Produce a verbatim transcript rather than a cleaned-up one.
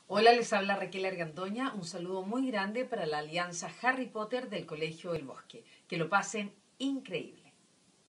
Hola, les habla Raquel Argandoña. Un saludo muy grande para la Alianza Harry Potter del Colegio del Bosque. Que lo pasen increíble.